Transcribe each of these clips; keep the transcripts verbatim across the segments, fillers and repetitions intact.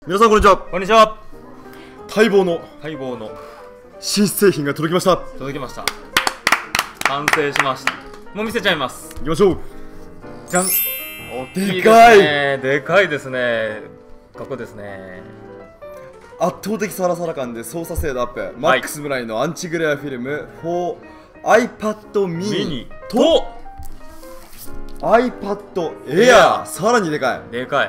皆さんこんにちは。 こんにちは。 待望の待望の新製品が届きました。 届きました。完成しました。もう見せちゃいます。 行きましょう。 じゃん。大きいですね。 でかい。 でかいですね。ここですね。 圧倒的サラサラ感で操作精度アップ、マックス村井のアンチグレアフィルム for iPad mini と iPad Air、さらにでかい。 でかい。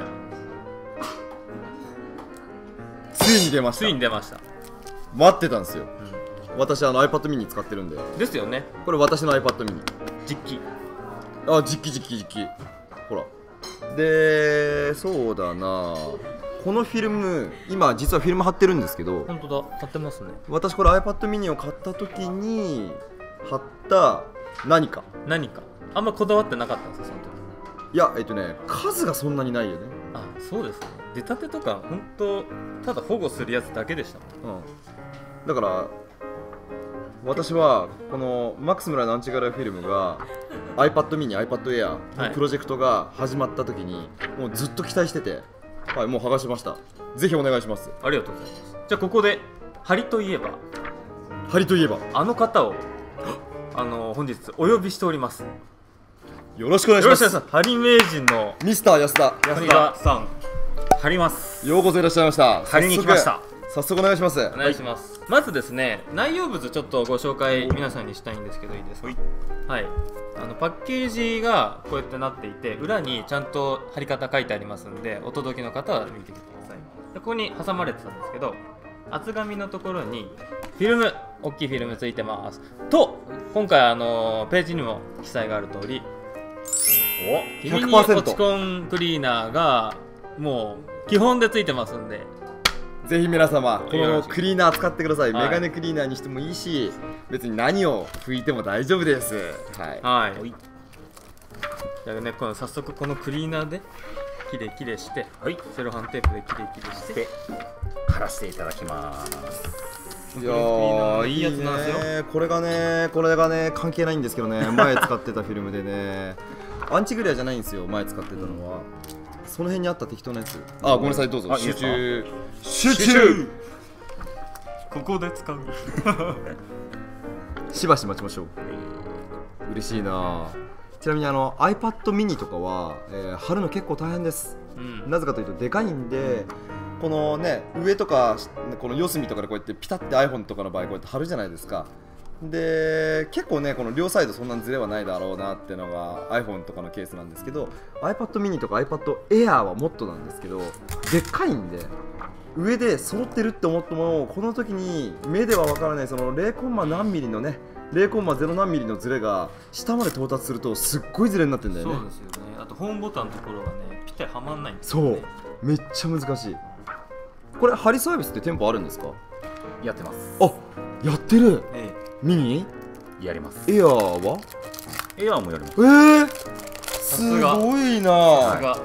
ついに出ました。 ついに出ました。 待ってたんですよ、うん、私あの iPad mini 使ってるんで。 ですよね。 これ私の iPad mini 実機。 あ、実機実機実機。ほらで、そうだな、このフィルム今実はフィルム貼ってるんですけど、 本当だ、貼ってますね。 私これ iPad mini を買った時に貼った何か何かあんまこだわってなかったんですか、その時。 いや、えっとね、数がそんなにないよね。 あ、そうですね。出たてとか本当ただ保護するやつだけでしたもん。 うん、だから私はこのマックス村のアンチグレアフィルムが iPad mini、iPad Air のプロジェクトが始まった時に、はい、もうずっと期待してて、はい、もう剥がしました。ぜひお願いします。 ありがとうございます。じゃあここでハリといえばハリといえばあの方をあの本日お呼びしております。 よろしくお願いします。 ハリ名人のミスター安田安田さん、貼ります。 ようこそいらっしゃいました。 貼りに来ました。 早速お願いします。 お願いします。はい、まずですね、内容物ちょっとご紹介皆さんにしたいんですけど、いいですか。はい、あのパッケージがこうやってなっていて、裏にちゃんと貼り方書いてありますので、お届けの方は見てみてください。でここに挟まれてたんですけど、厚紙のところにフィルム、大きいフィルムついてますと、今回あのページにも記載がある通り、 おひゃくパーセント 落ちコンクリーナーがもう基本でついてますんで、 ぜひ皆様このクリーナー使ってください。 はい、 メガネクリーナーにしてもいいし、別に何を拭いても大丈夫です。はい、 はい、じゃあね、この早速このクリーナーできれいきれいして、はい、セロハンテープできれいきれいして貼らせていただきます。 いやー、いいやつなんですよ。これがね、これがね、関係ないんですけどね、前使ってたフィルムでね、アンチグレアじゃないんですよ、前使ってたのは。その辺にあった適当なやつ。あ、ごめんなさい、どうぞ。集中。集中。 ここで使う。 しばし待ちましょう。嬉しいな。ちなみにあの iPad mini とかは、えー、貼るの結構大変です。うん、なぜかというとでかいんで、このね、上とかこの四隅とかでこうやってピタッて iPhone とかの場合こうやって貼るじゃないですか。で結構ね、この両サイドそんなにずれはないだろうなっていうのが iPhone とかのケースなんですけど、 iPad mini とか iPad Air はもっとなんですけど、でっかいんで上で揃ってるって思っても、この時に目ではわからないその ゼロコンマ 何ミリのね、ゼロコンマゼロ 何ミリのズレが下まで到達するとすっごいズレになってんだよね。 そうですよね。あとホームボタンのところがね、ぴったりはまんないんですよね。そう、めっちゃ難しい。これ貼りサービスって店舗あるんですか？ やってます。 あ、やってる。 ええ、 ミニやります。 エアーは？ エアーもやります。 えー、すごいな。 はい、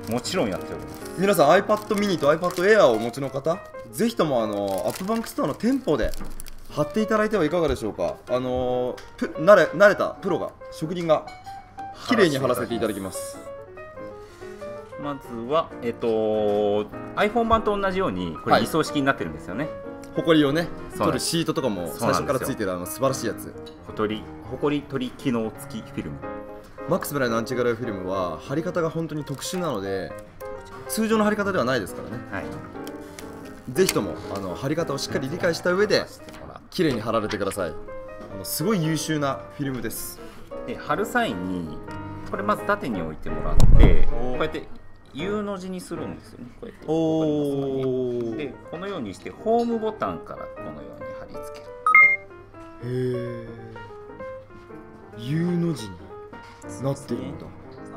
もちろんやっております。 皆さん iPad mini と iPad Air をお持ちの方、ぜひともあのアップバンクストアの店舗で貼っていただいてはいかがでしょうか。あのー、慣れ慣れたプロが、職人が綺麗に貼らせていただきます。 まずは、えっと、iPhone 版と同じようにこれ理想式になってるんですよね。 ほこりをね取るシートとかも最初からついてる、あの素晴らしいやつ。 ほとりほこり取り機能付きフィルム。 マックス村井のアンチグレアフィルムは貼り方が本当に特殊なので、通常の貼り方ではないですからね。はい、ぜひともあの貼り方をしっかり理解した上で綺麗に貼られてください。あのすごい優秀なフィルムです。 で貼る際にこれまず縦に置いてもらって、こうやって U の字にするんですよね。こうやって。おでこのようにしてホームボタンからこのように貼り付ける。 へえ。U の字になってるんだ。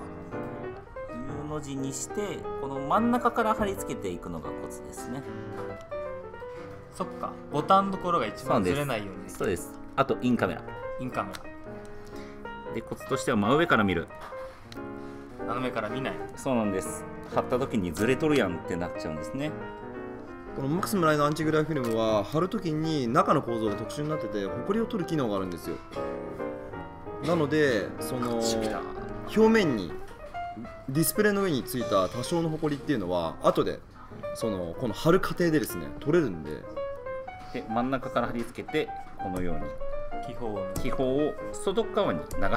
U の字にしてこの真ん中から貼り付けていくのがコツですね。 そっか、ボタンのところが一番ずれないように。 そうです。あとインカメラ。 インカメラでコツとしては真上から見る。 斜めから見ない。 そうなんです。貼った時にずれとるやんってなっちゃうんですね。 このマックス村井のアンチグレアフィルムは貼る時に中の構造が特殊になってて、ホコリを取る機能があるんですよ。なのでその表面にディスプレイの上についた多少のホコリっていうのは後でそのこの貼る過程でですね取れるんで、 で真ん中から貼り付けてこのように気泡を気泡を外側に流してあげる。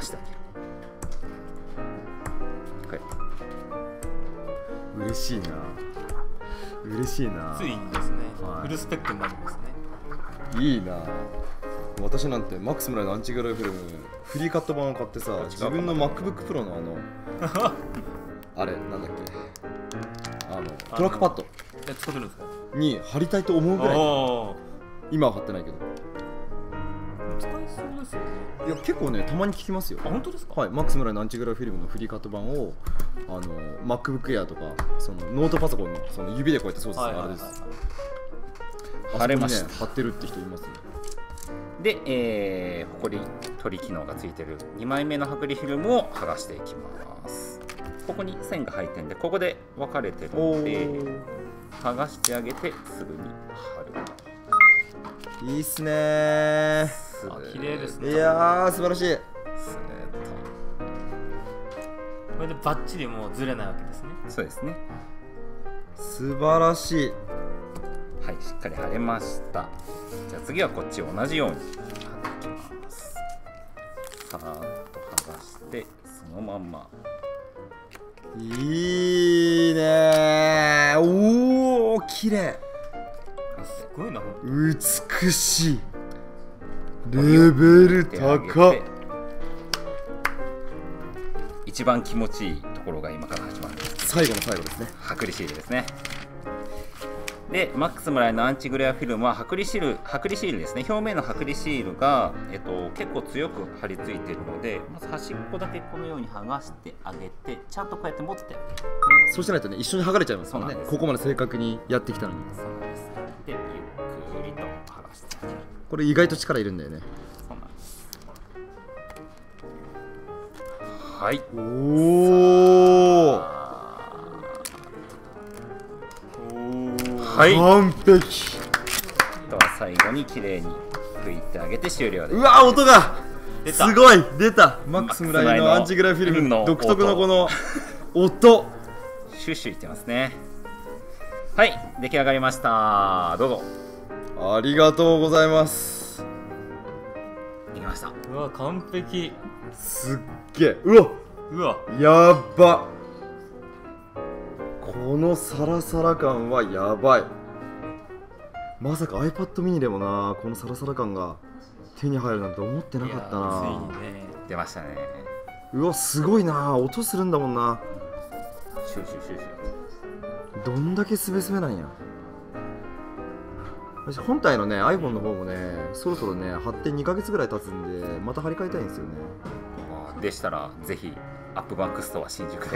はい、 嬉しいな嬉しいな。 ついにですね、 はい、 フルスペックになりますね。 いいな。私なんてマックス村のアンチグラフィルムフリーカット版を買ってさ、自分の MacBook Pro のあのあれなんだっけ、あのトラックパッドえ使ってるんですかに貼りたいと思うぐらい。今は貼ってないけど使いそうですよね。 いや結構ねたまに聞きますよ。 あ本当ですか。 はい、マックス村のアンチグラフィルムのフリーカット版をあの MacBook Air とかそのノートパソコンのその指でこうやって操作するあれです。 貼れました。 ね、貼ってるって人いますね。 で、えー、ほこり取り機能がついてるにまいめの剥離フィルムを剥がしていきます。ここに線が入ってるんでここで分かれてるので剥がしてあげてすぐに貼る。 いいっすねー。 あ綺麗ですね。 いやー素晴らしい。 スーッとこれでバッチリもうずれないわけですね。 そうですね。 素晴らしい。 はい、しっかり貼れました。じゃあ次はこっちを同じように貼っていきます。さーっと剥がしてそのまんま。 いいねー。おー綺麗。 すごいな。 美しい。レベル高っ。 一番気持ちいいところが今から始まる。 最後の最後ですね。 剥離シールですね。でマックス村のアンチグレアフィルムは剥離シール、剥離シールですね。表面の剥離シールが、えっと、結構強く貼り付いているので、まず端っこだけこのように剥がしてあげて、ちゃんとこうやって持ってあげる。 そうしないとね一緒に剥がれちゃいますからね。ここまで正確にやってきたのに。 そうなんです。でゆっくりと剥がしてあげる。 これ意外と力いるんだよね。 そうなんです。はい。 おお。 はい、 完璧。 あとは最後に綺麗に拭いてあげて終了です。 うわ音がすごい出た。マックス村井のアンチグラフィルムの独特のこの音シュッシュいってますね。はい、出来上がりました。どうぞ。 ありがとうございます。 できました。 うわ完璧。 すっげえ。うわうわやば。このサラサラ感はやばい。まさか iPad mini でもなこのサラサラ感が手に入るなんて思ってなかったな。 ついにね出ましたね。 うわすごいな。音するんだもんな。 シューシューシューシュー。 どんだけスベスベなんや。私本体のね iPhone の方もねそろそろね貼ってにかげつぐらい経つんでまた貼り替えたいんですよね。 でしたらぜひアップバックストア新宿で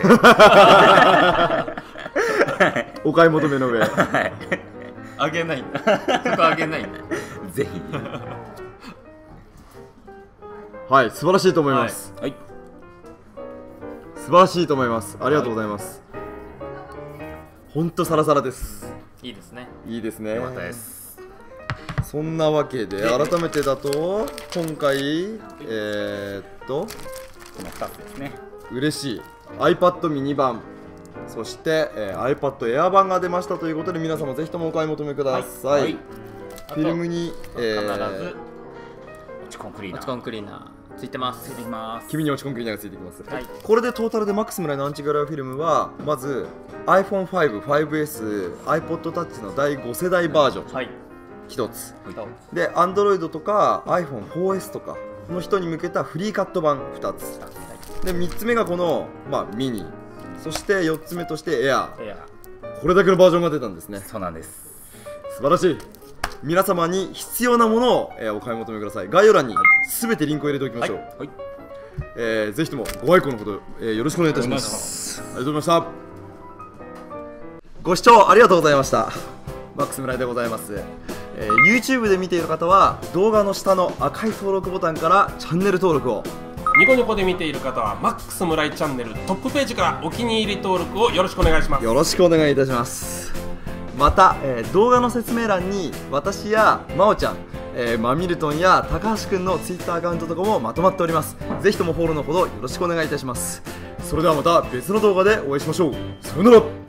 お買い求めの上。 はいあげないんだ。そこあげないんだ。 ぜひ。 はい素晴らしいと思います。 はい、 素晴らしいと思います。ありがとうございます。ほんとサラサラです。 いいですね。 いいですね。 よかったです。 そんなわけで改めてだと今回えー、っとこのふたつですね。 嬉しい iPad mini 版そして、えー、iPad Air 版が出ましたということで皆様ぜひともお買い求めください。はいはい、フィルムに、 えー、必ず落ちコンクリーナー落ちコンクリーナーついてます。 ついてきます。 君に落ちコンクリーナーがついてきます。 はい、 これでトータルでマックス村井のアンチグラフィルムはまず アイフォンファイブ、ファイブエス、iPod Touch のだいご世代バージョン、はい、ひとつ、はい、で Android とか アイフォンフォーエス とかの人に向けたフリーカット版ふたつでみっつめがこの、まあ、ミニそしてよっつめとしてエアー。これだけのバージョンが出たんですね。 そうなんです。 素晴らしい。皆様に必要なものを、えー、お買い求めください。概要欄にすべてリンクを入れておきましょう。はいはい、えー、ぜひともご愛顧のほど、えー、よろしくお願いいたします。ありがとうございました。ご視聴ありがとうございました。マックス村井でございます。えー、YouTube で見ている方は動画の下の赤い登録ボタンからチャンネル登録を、 ニコニコで見ている方はマックス村井チャンネルトップページからお気に入り登録をよろしくお願いします。 よろしくお願いいたします。また、えー、動画の説明欄に私やまおちゃん、えー、マミルトンや高橋くんの Twitter アカウントとかもまとまっております。ぜひともフォローのほどよろしくお願いいたします。 それではまた別の動画でお会いしましょう。さよなら。